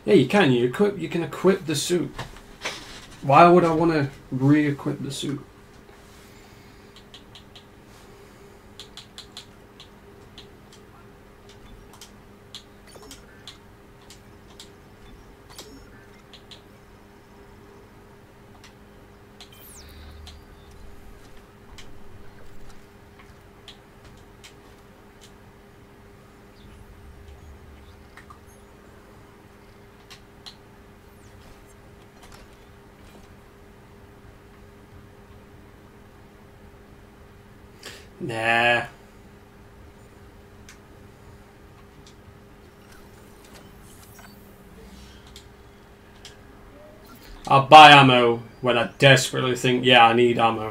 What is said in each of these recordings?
Yeah, you can. You can equip the suit. Why would I want to re-equip the suit? Nah. I'll buy ammo when I desperately think, yeah, I need ammo.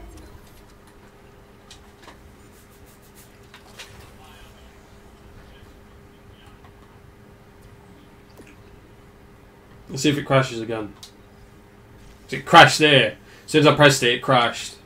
Let's see if it crashes again. It crashed there. As soon as I pressed it, it crashed.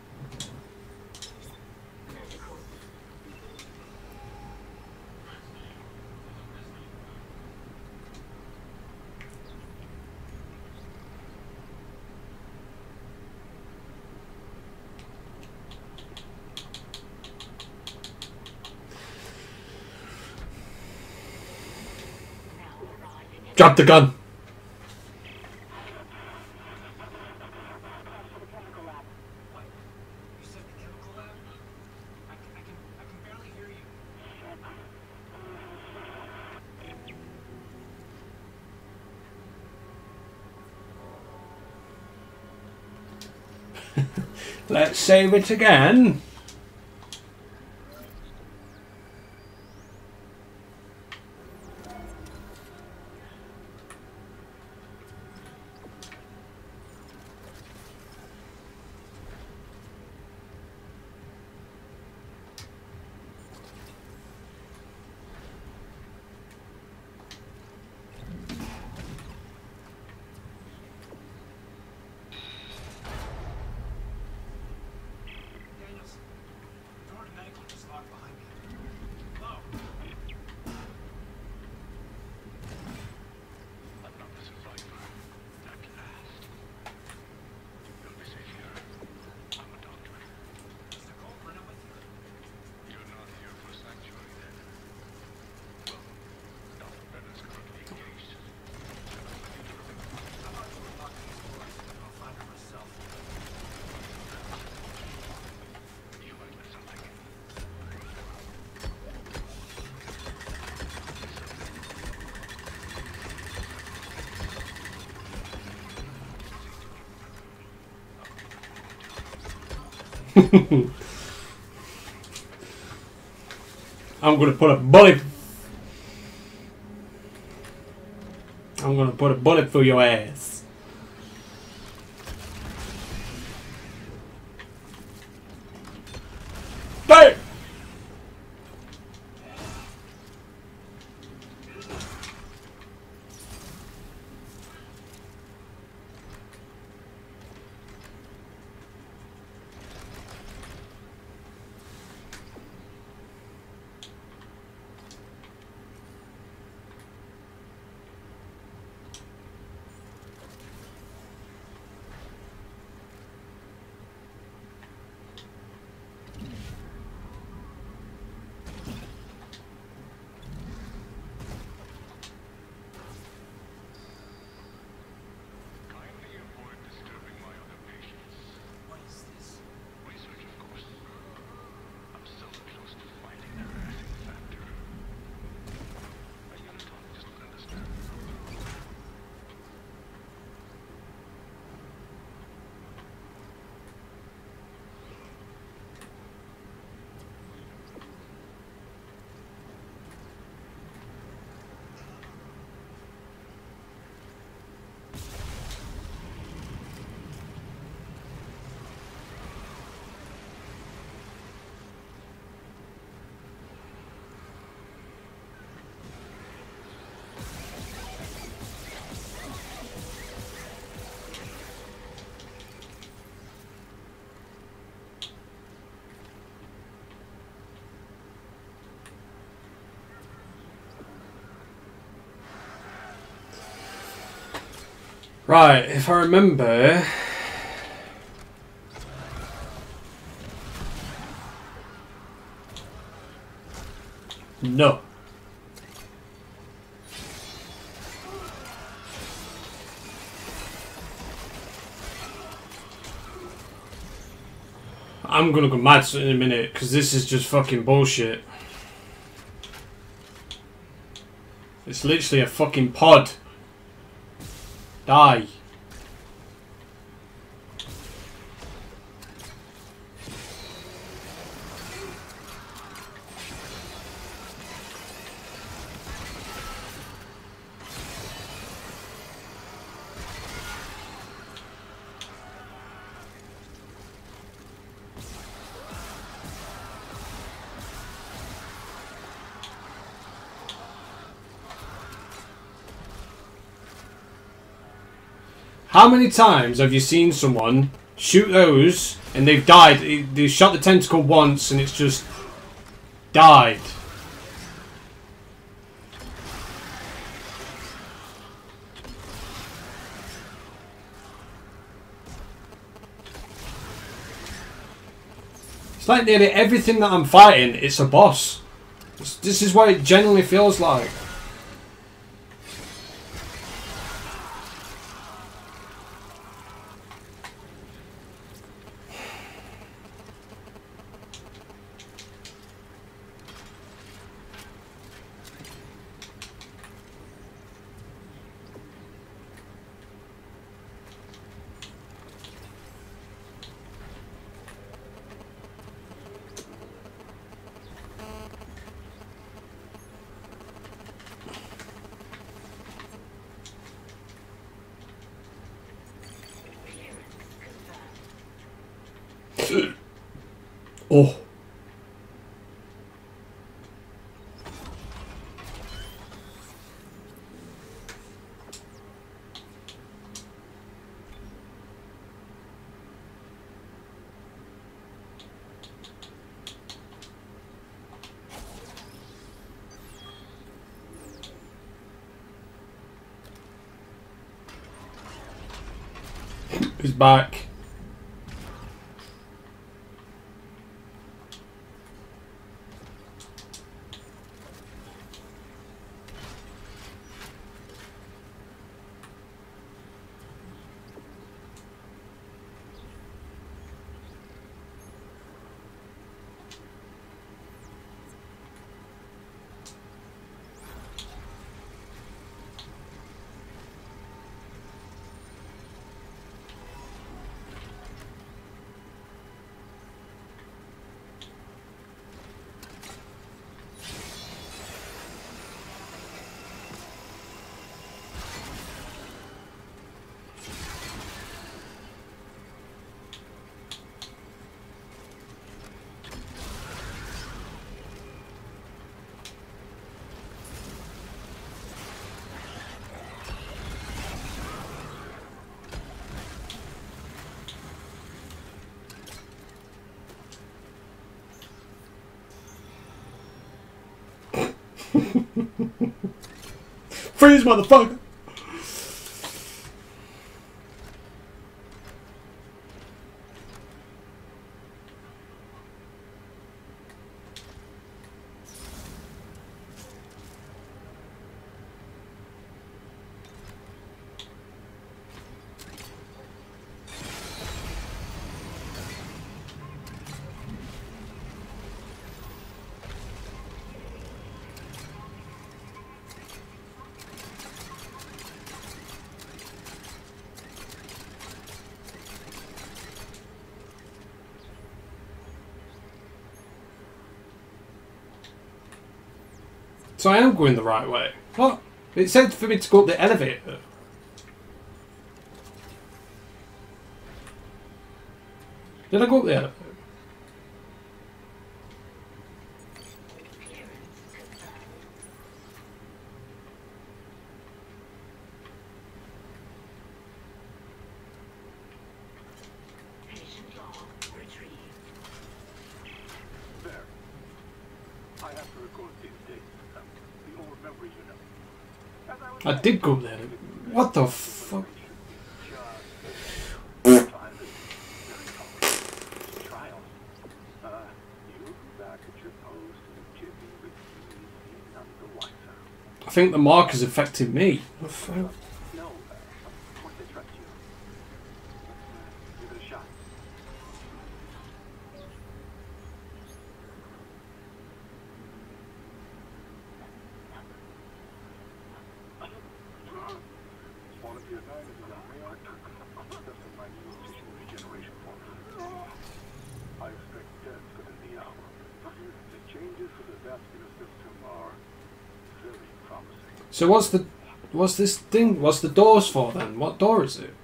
Drop the gun. Let's save it again. I'm gonna put a bullet. I'm gonna put a bullet through your ass. Hey! Right, if I remember... No. I'm gonna go mad in a minute, because this is just fucking bullshit. It's literally a fucking pod. Die. How many times have you seen someone shoot those and they've died? They shot the tentacle once and it's just died. It's like nearly everything that I'm fighting, it's a boss. This is what it genuinely feels like. Oh. He's back. Freeze, motherfucker! So I am going the right way. What? It said for me to go up the elevator. Did I go up the elevator? I did go there. What the fuck? I think the marker's affecting me. What the fuck? No, of course I trust you. Let's give it a shot. One of your diamonds is on me. Just in my new tissue regeneration formula. I expect death within the hour. The changes to the vascular system are very promising. So what's this thing? What's the doors for then? What door is it?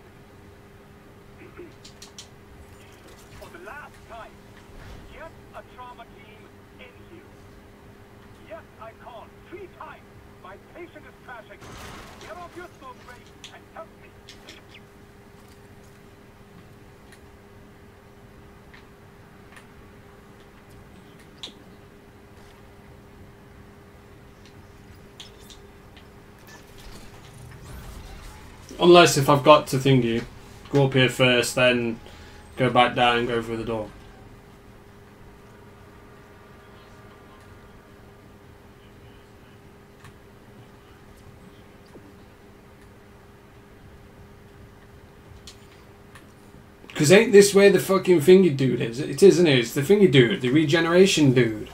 For the last time, get a trauma team in here. Yes, I called 3 times. My patient is crashing. Get off your smoke break and help me. Unless if I've got to thingy, go up here first, then go back down and go through the door. Because ain't this where the fucking thingy dude is? It is, isn't it? It's the thingy dude, the regeneration dude.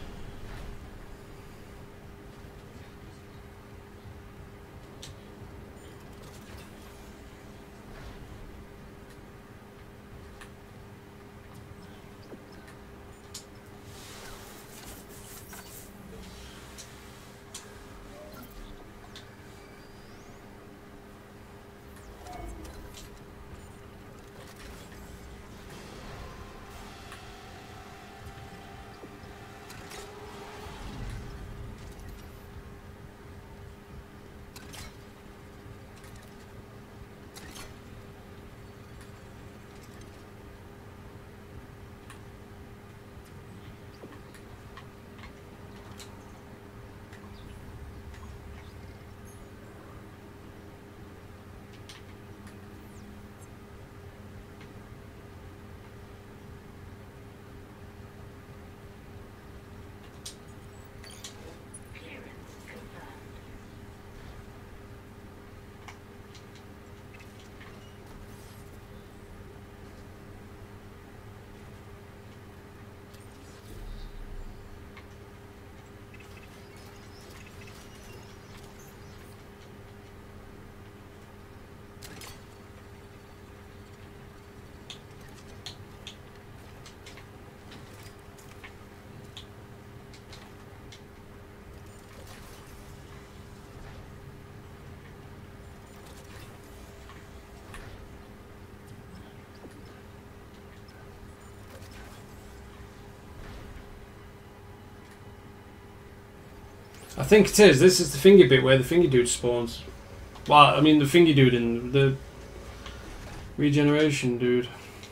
I think it is. This is the thingy bit where the thingy dude spawns. Well, I mean the thingy dude and the regeneration dude.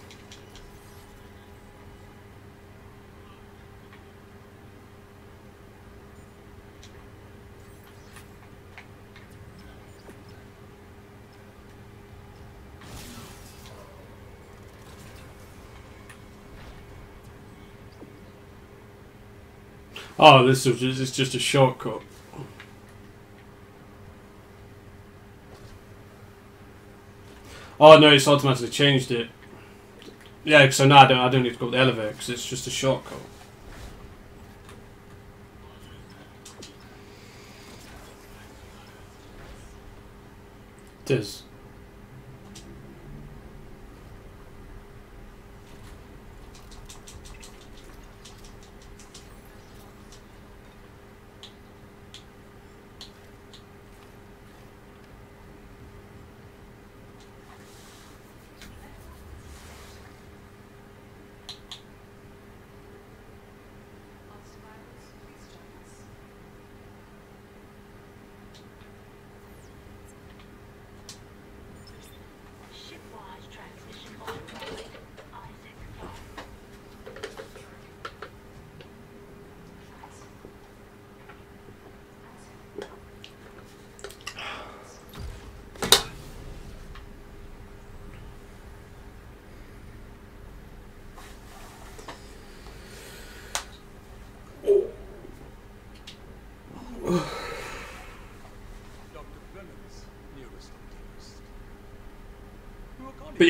Oh, this is just a shortcut. Oh no, it's automatically changed it. Yeah, so now I don't need to go up the elevator because it's just a shortcut. It is.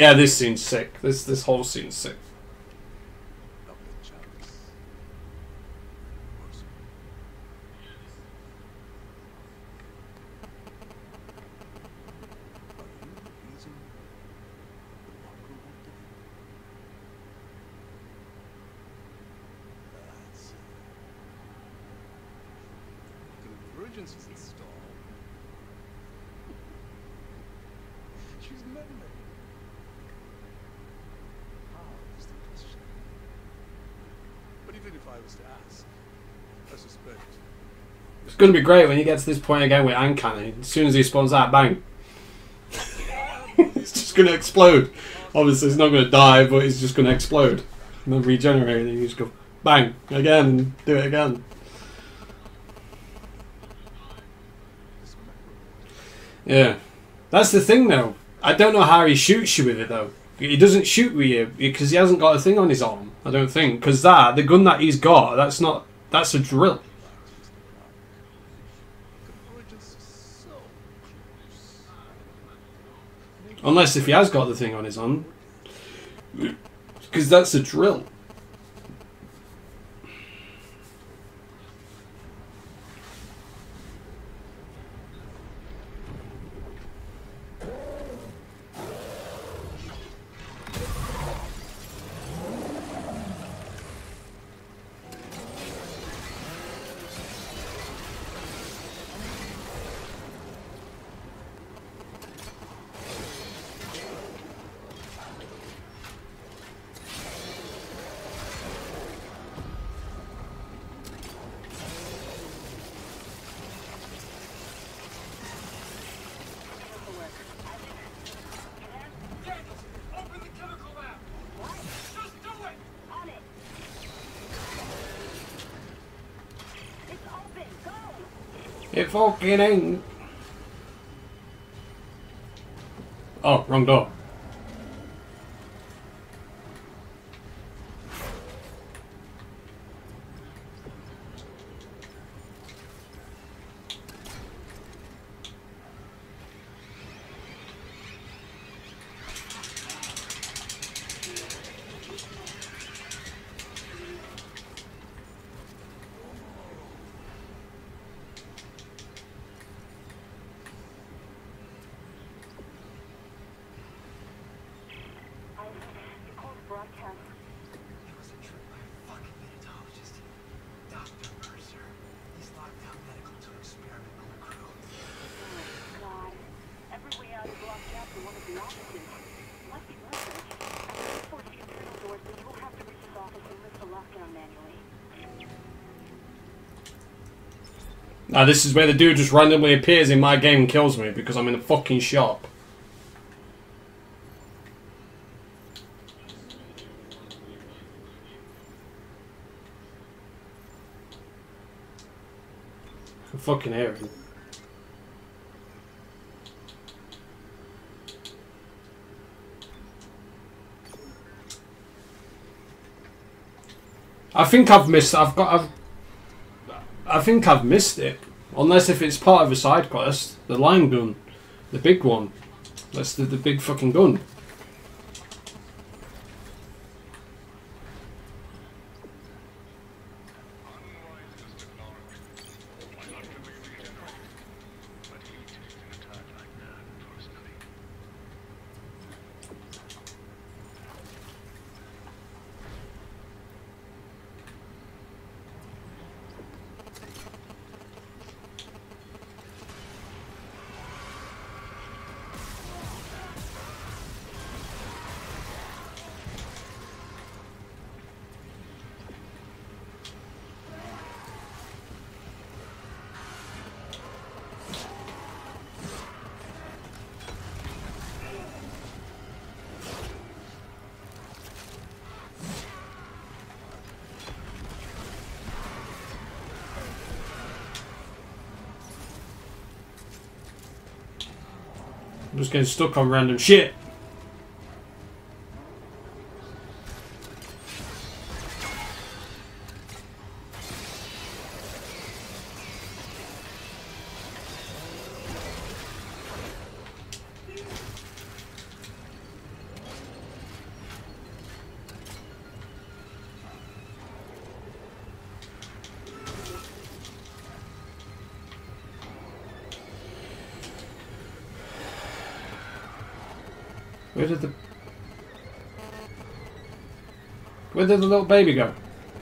yeah, this scene's sick. This whole scene's sick. Convergence is installed. She's met me. How is the question? But even if I was to ask, I suspect. It's going to be great when you get to this point again with Uncanny. As soon as he spawns out, bang. It's just going to explode. Obviously, it's not going to die, but it's just going to explode. And then regenerate, and you just go bang again and do it again. Yeah. That's the thing, though. I don't know how he shoots you with it, though. He doesn't shoot with you because he hasn't got a thing on his arm, I don't think. Because the gun that he's got, that's a drill. Unless if he has got the thing on his arm. Because that's a drill. It fucking ain't. Oh, wrong door. Now this is where the dude just randomly appears in my game and kills me because I'm in a fucking shop. I fucking hear him. I think I've missed. I think I've missed it, unless if it's part of a side quest. The line gun, the big one. That's the big fucking gun. I'm just getting stuck on random shit. Where did the little baby go?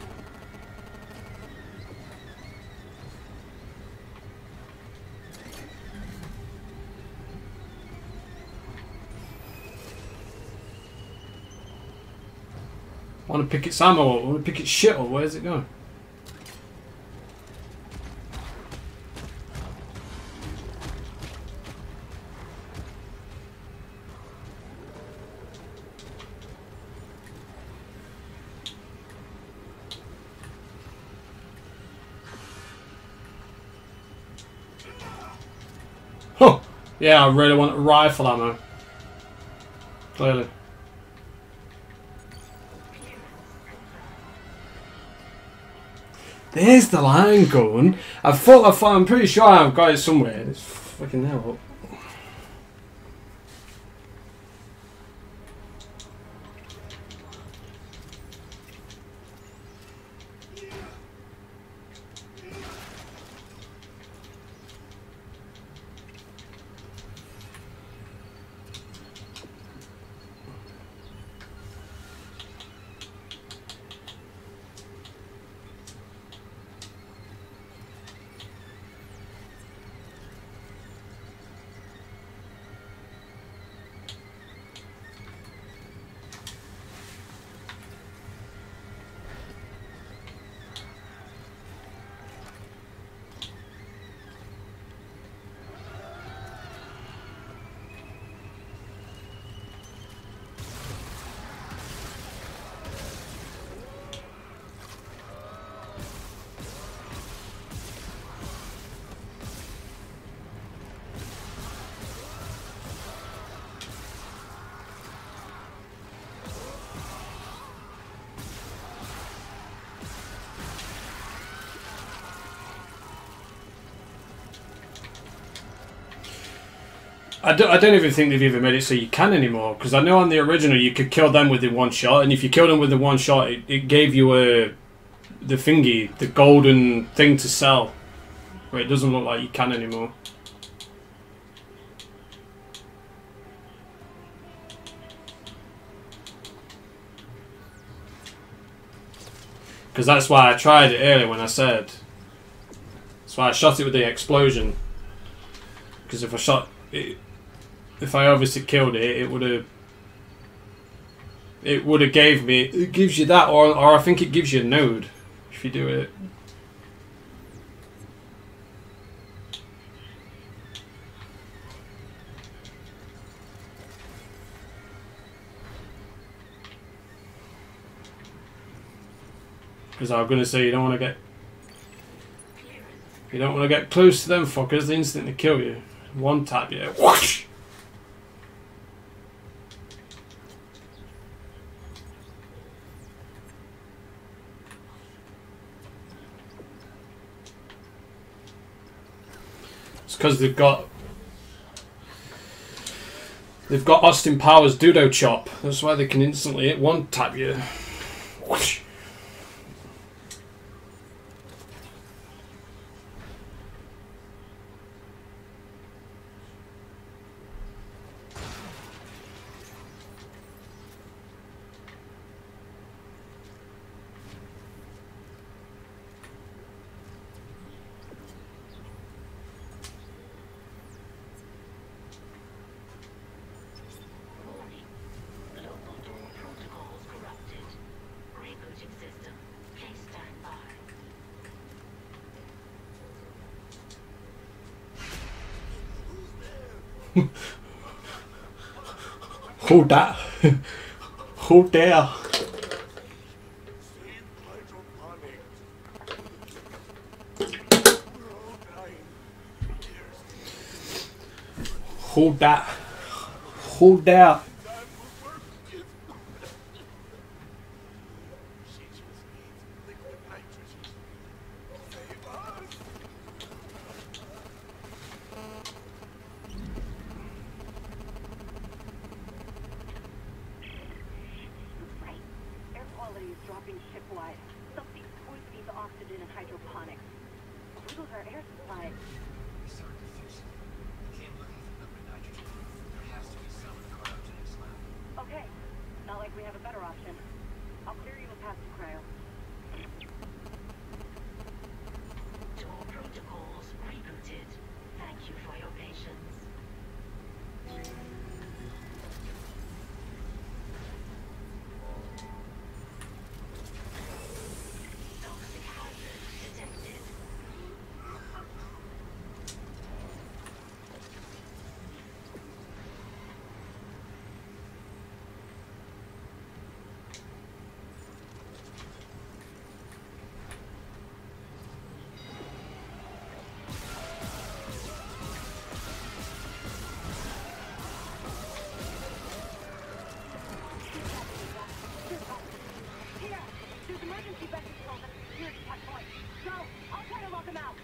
I want to pick its ammo up. I want to pick its shit up. Where's it going? Huh. Yeah, I really want rifle ammo. Clearly. There's the line gun. I'm pretty sure I've got it somewhere. It's fucking hell. I don't even think they've even made it so you can anymore, because I know on the original you could kill them with the one shot, and if you killed them with the one shot, it gave you the thingy, the golden thing to sell. But it doesn't look like you can anymore. Because that's why I tried it earlier when I said. That's why I shot it with the explosion. Because if I shot it, if I obviously killed it, it would have gave me. It gives you that, or I think it gives you a node if you do it. Because I was going to say you don't want to get close to them fuckers. They instantly kill you. One tap, yeah. Whoosh! It's because they've got Austin Powers Dudo Chop. That's why they can instantly hit one tap you. Whoosh! Who that? Who there? Who that? Who there? have a better option. I'll clear you a path to cryo. Door protocols rebooted. Thank you for your patience. Toxic hazard detected. Here! There's emergency vent controls at the security checkpoint. Go! I'll try to lock them out!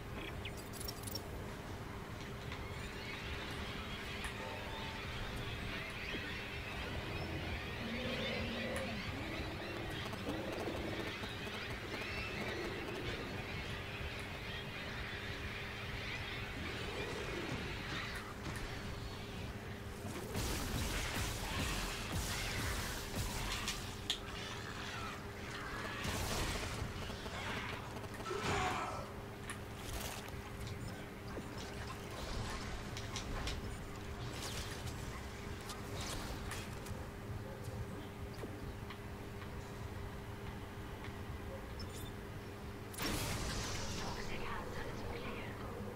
Toxic hazard clear.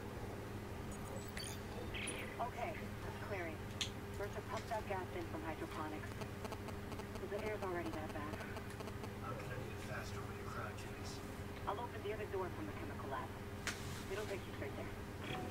Okay, that's clearing. Mercer pumped that gas in from hydroponics. The air's already that bad. How can I do it faster when you're cryogenics? I'll open the other door from the chemical lab. It'll take you straight there.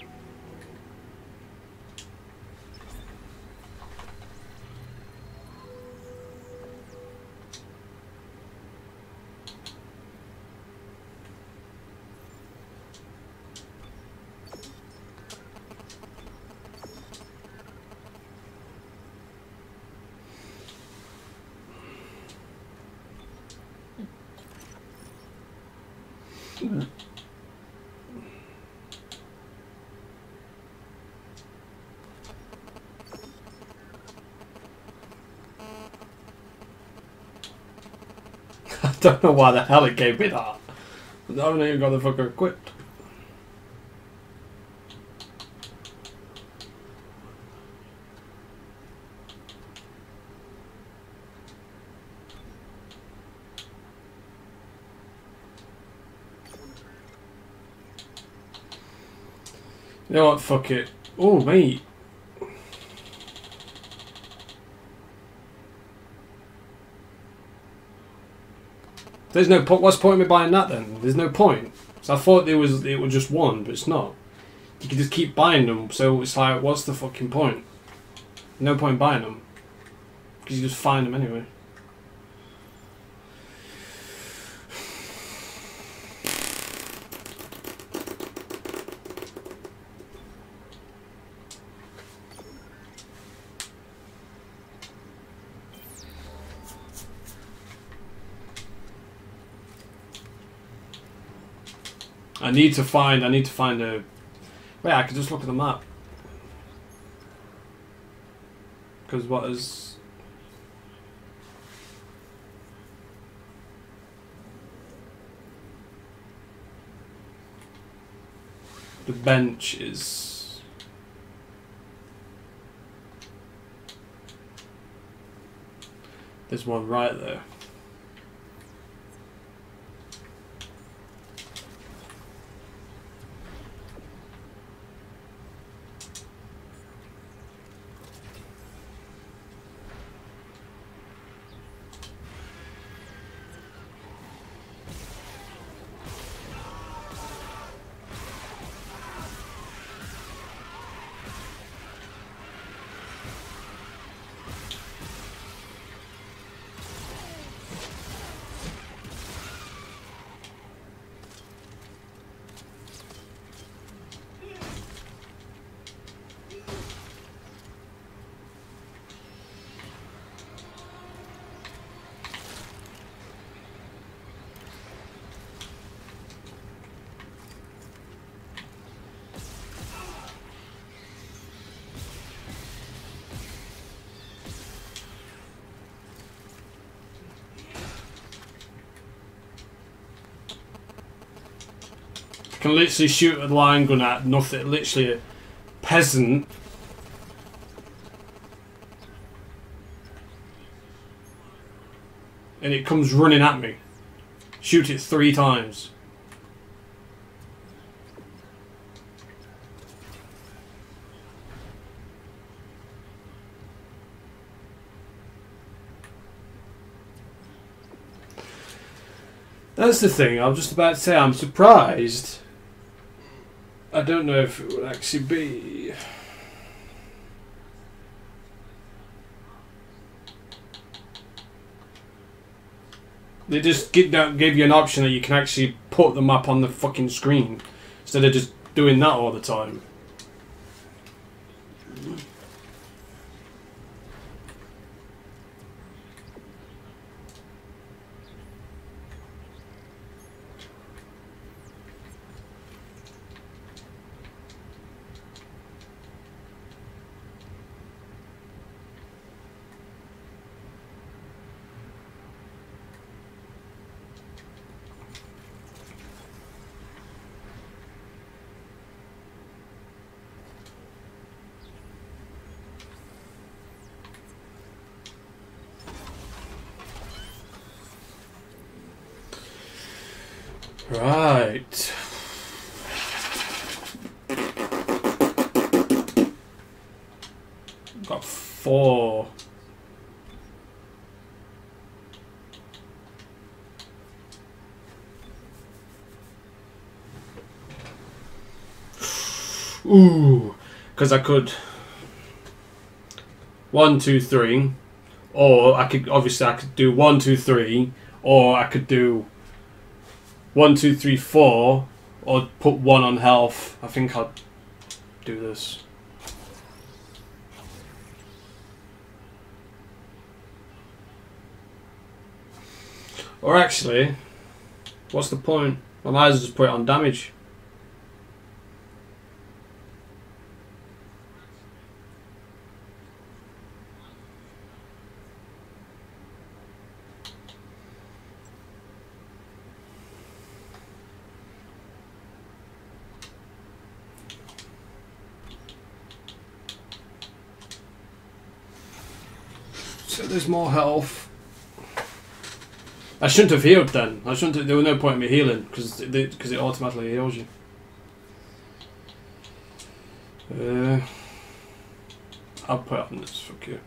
I don't know why the hell it gave me that. I haven't even got the fucker equipped. You know what? Fuck it. Oh, mate. There's no point. What's the point of me buying that then? There's no point. So I thought it was just one, but it's not. You can just keep buying them. So it's like, what's the fucking point? No point buying them because you just find them anyway. I need to find a... Wait, I can just look at the map. Because what is... The bench is... There's one right there. Can literally shoot a line gun at nothing, literally a peasant. And it comes running at me. Shoot it 3 times. That's the thing, I was just about to say, I'm surprised. I don't know if it would actually be... They just don't give you an option that you can actually put the map on the fucking screen instead of just doing that all the time. Right. Got 4. Ooh, because I could 1, 2, 3, or I could do 1, 2, 3, or I could do 1, 2, 3, 4, or put 1 on health. I think I'll do this. Or actually, what's the point? I might as well just put it on damage. So there's more health. I shouldn't have healed then. I shouldn't have, there was no point in me healing because it automatically heals you. I'll put it on this, fuck you.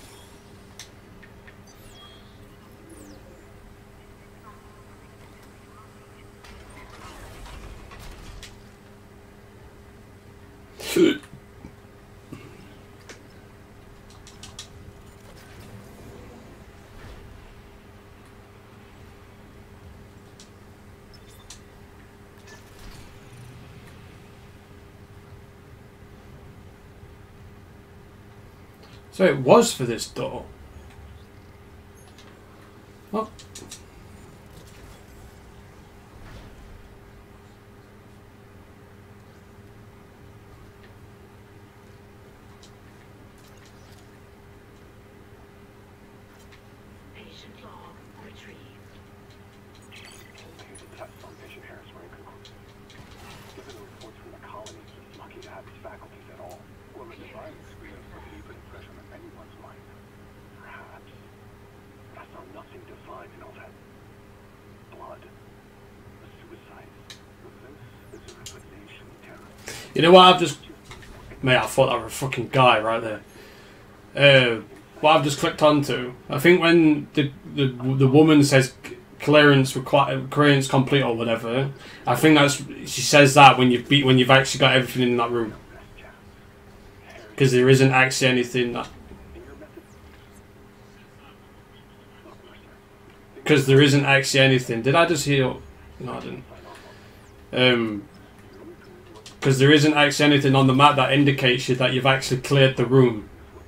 So it was for this door. Oh. Patient log retrieved. Here's a test on patient Harris Rankin. Given the reports from the colonies, it's lucky to have his faculties at all. Well, the divine experience would leave an impression on anyone's mind. Perhaps. I saw nothing divine in all that blood. A suicide. This is a revelation terror. You know what I've just... Mate, I thought that was a fucking guy right there. What I've just clicked onto, I think when the woman says clearance complete or whatever, I think that's, she says that when you've actually got everything in that room, because there isn't actually anything that, because there isn't actually anything. Did I just heal? No, I didn't. Because there isn't actually anything on the map that indicates you that you've actually cleared the room.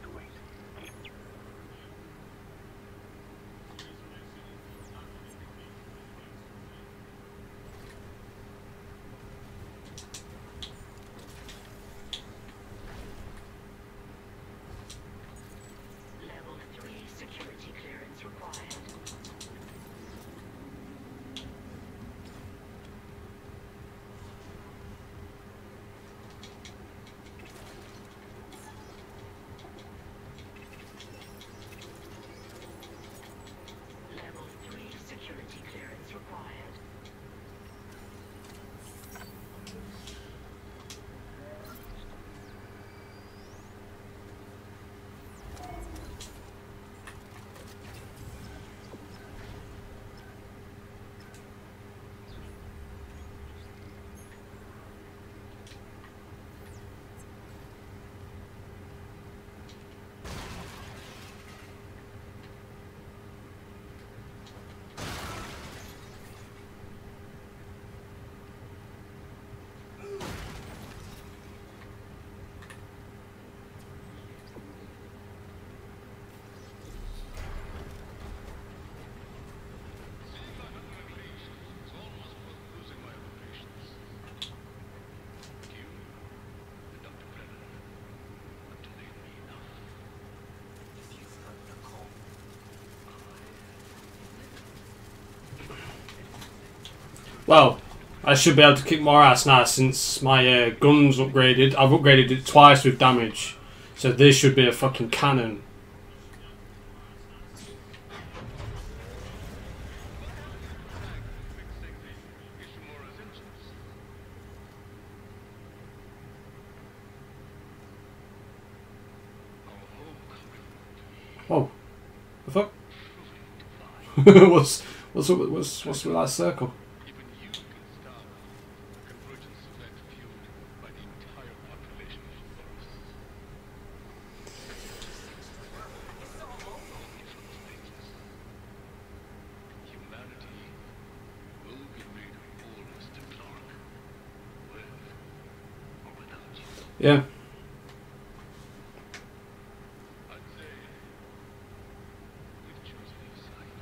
Level 3 security clearance required. Well, I should be able to kick more ass now since my gun's upgraded. I've upgraded it twice with damage. So this should be a fucking cannon. Whoa. The fuck? what's with that circle? Even you can stop a convergence event fueled by the entire population of Earth. Humanity will be made almost dark, with or without you. Yeah. I'd say we've chosen your side.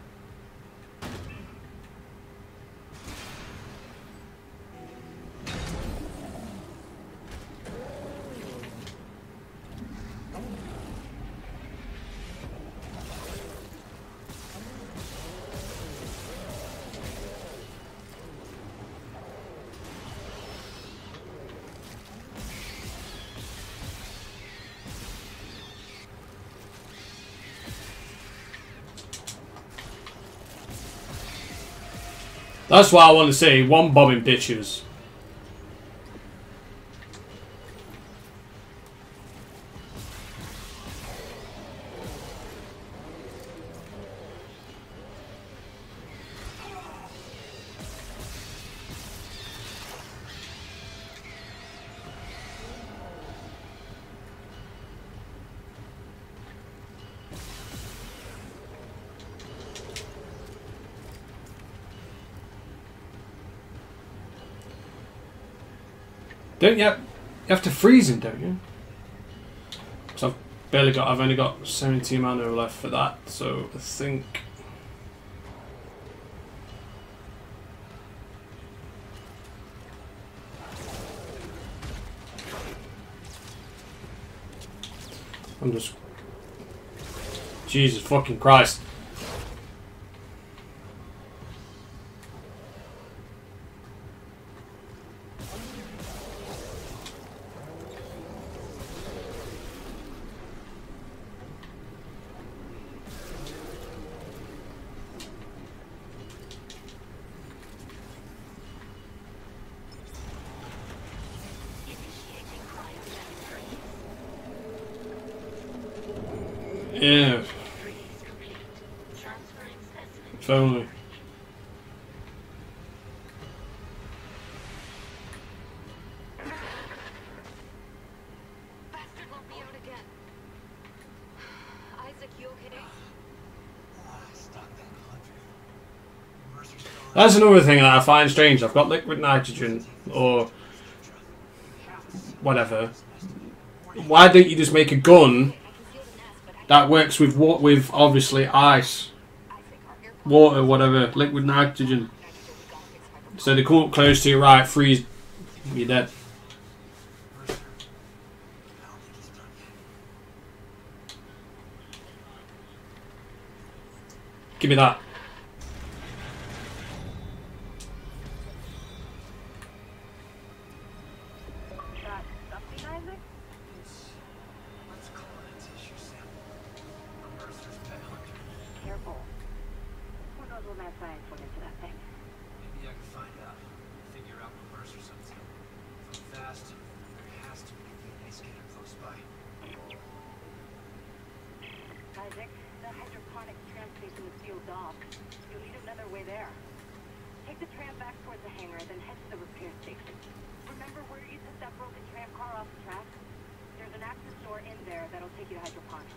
That's what I want to see. One bombing bitches. Don't you? You have to freeze him, don't you? So I've only got 17 mana left for that. So I think. I'm just. Jesus fucking Christ. Yeah. If only. Bastard won't be out again. Isaac, you okay? Stop that country. Mercer's still That's another thing that I find strange. I've got liquid nitrogen or whatever. Why don't you just make a gun that works with what with obviously ice, water, whatever, liquid nitrogen? So they come up close to you, right? Freeze, you're dead. Mercer. I don't think he's done yet. Give me that. That something, Isaac? Let's call it a tissue sample. A Mercer's pet hunter. Careful. Who knows what mad science went into that thing? Maybe I can find out. Figure out what Mercer's up to. If I'm fast, there has to be a DNA scanner close by. Isaac, the hydroponic tram station is sealed off. You'll need another way there. Take the tram back towards the hangar, then head to the repair station. Remember where you took that broken tram car off the track? There's an access door in there that'll take you to hydroponics.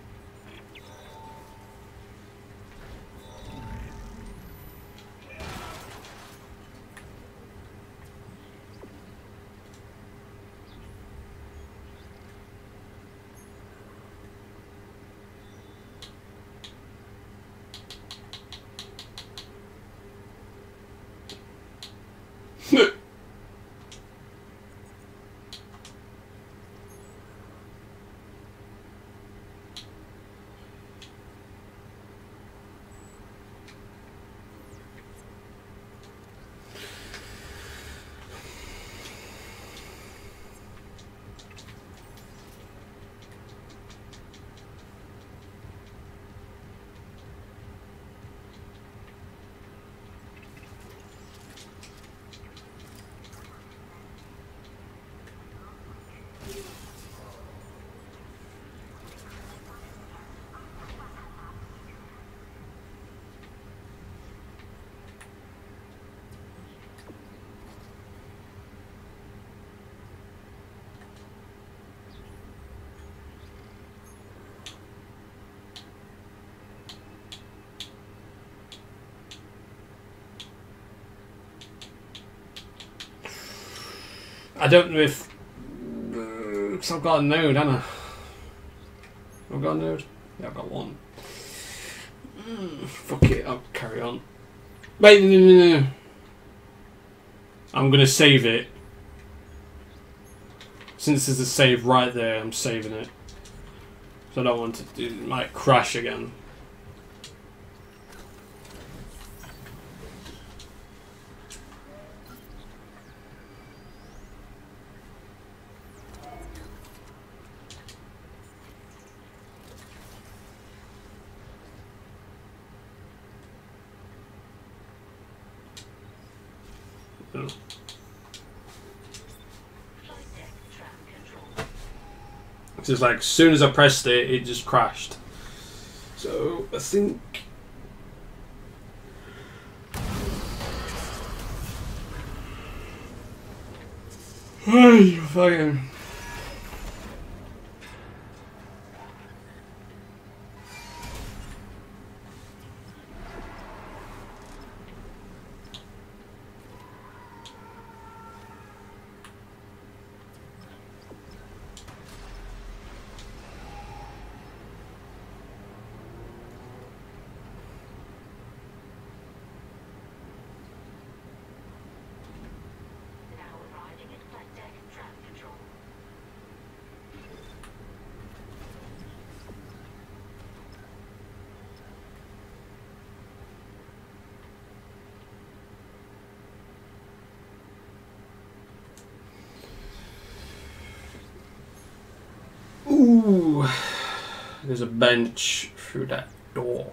I don't know if... Because I've got a node, haven't I? I've got a node? Yeah, I've got one. Fuck it, I'll carry on. Wait, no. I'm going to save it. Since there's a save right there, I'm saving it. So I don't want to do... It might crash again. Oh. It's just like as soon as I pressed it, it just crashed. So I think fucking Now arriving at flight deck tram control. ooh, there's a bench through that door.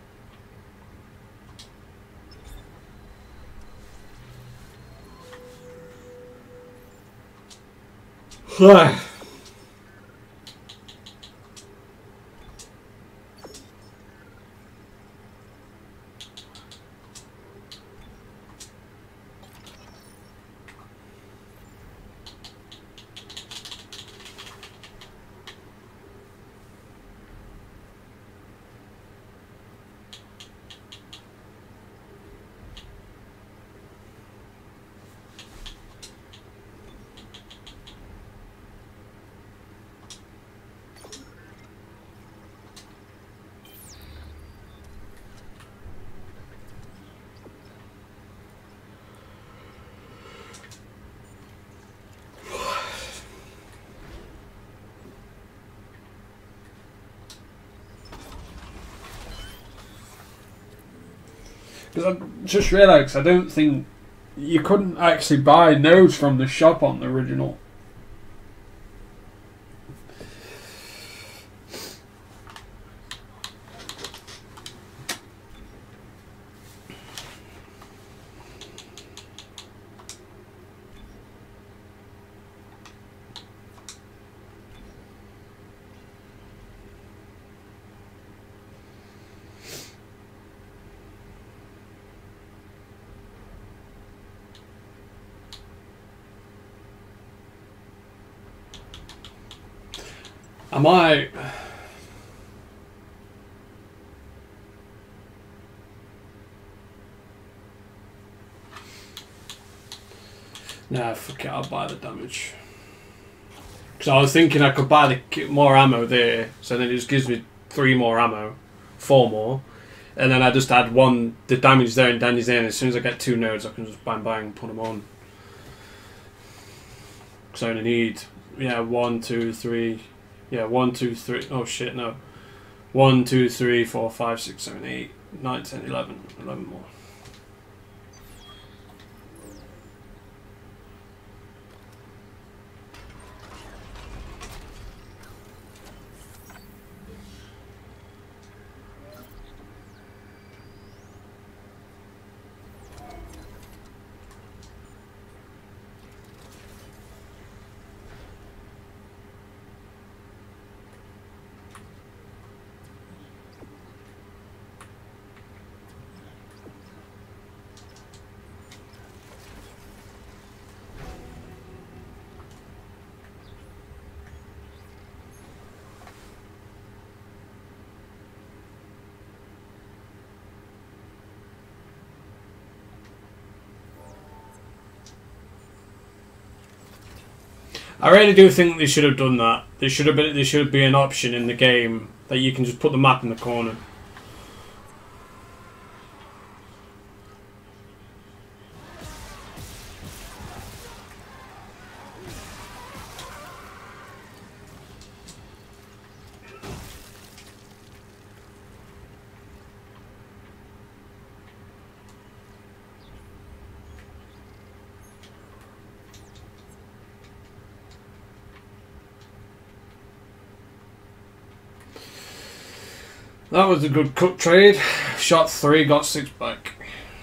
Because I just realised I don't think you couldn't actually buy nodes from the shop on the original. I might. Nah, fuck it, I'll buy the damage. Because I was thinking I could buy the more ammo there, so then it just gives me 3 more ammo, 4 more, and then I just add one, the damage there and damage there, and as soon as I get 2 nodes, I can just bang bang put them on. So I only need, 1, 2, 3. Yeah, 1, 2, 3. Oh shit, no. 1, 2, 3, 4, 5, 6, 7, 8, 9, 10, 11. 11 more. I really do think they should have done that. There should be an option in the game that you can just put the map in the corner. That was a good cut trade. Shot 3, got 6 back.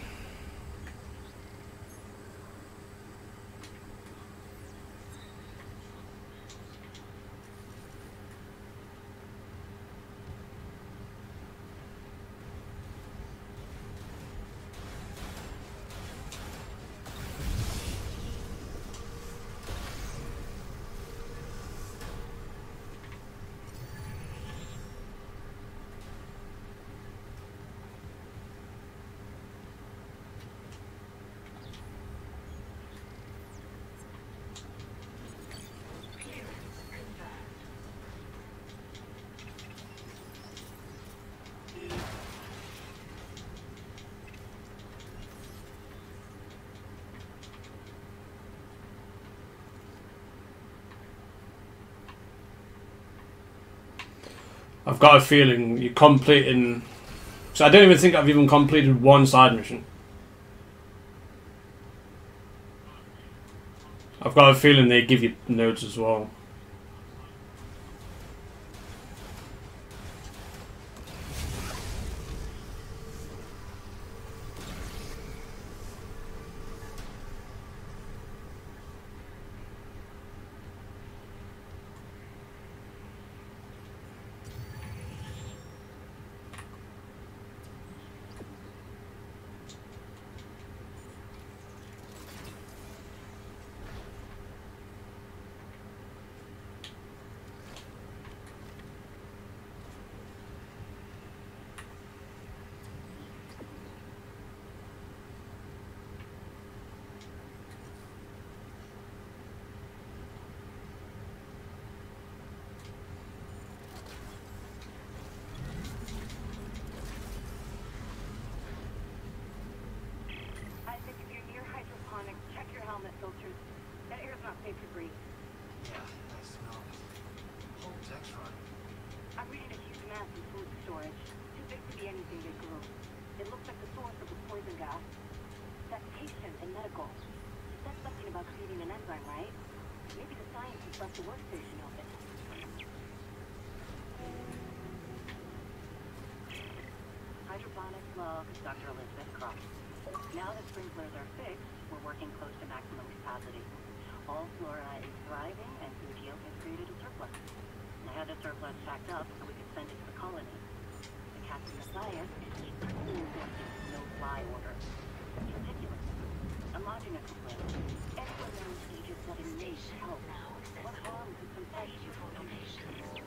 I've got a feeling you're completing... So I don't even think I've even completed one side mission. I've got a feeling they give you nodes as well. Isaac, if you're near hydroponics, check your helmet filters. That air's not safe to breathe. Yeah, I smell it. Whole deck's running. I'm reading a huge mass in food storage. Too big to be anything they grew. It looks like the source of the poison gas. That's patient and medical. That's something about creating an enzyme, right? Maybe the scientists left the workstation open. Hydroponics log, Dr. Elizabeth Cross. Now that sprinklers are fixed, we're working close to maximum capacity. All flora is thriving, and food yield has created a surplus. I had the surplus packed up so we could send it to the colony. The Captain Messiah is strictly enforcing no-fly order. It's ridiculous. I'm lodging a complaint. Anyone knows Egypt that it needs help. What harm could some fresh information?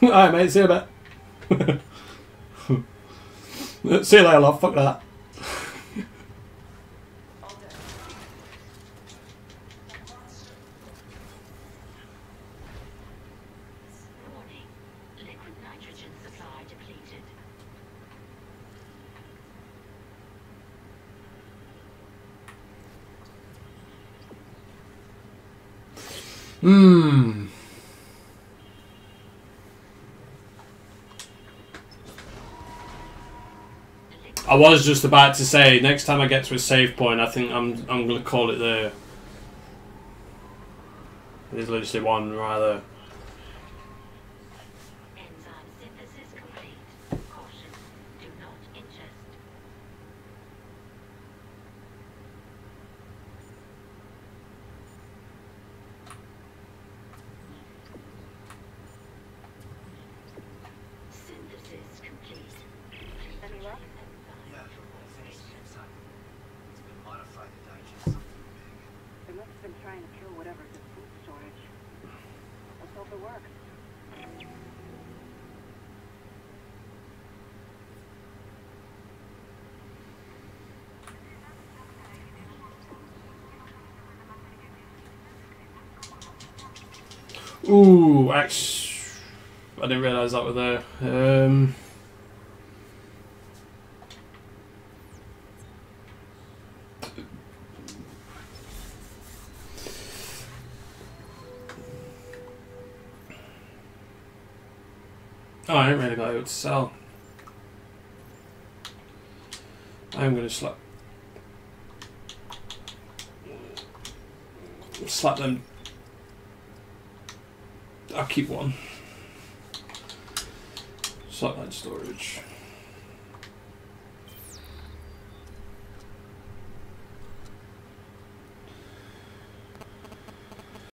Alright, mate, see you in a bit. See you later, love. Fuck that. Warning. Liquid nitrogen supply depleted. I was just about to say, next time I get to a save point, I think I'm gonna call it there. There's literally one rather. Enzyme synthesis complete. Caution. Do not ingest. Synthesis complete. Any luck? Yeah, finished the enzyme. It's been modified to digest something big. They must have been trying to kill whatever's in food storage. Let's hope it works. Ooh, I didn't realise that was there. Oh, I ain't really got it to sell. I'm gonna slap them. I'll keep one. Slap that in storage.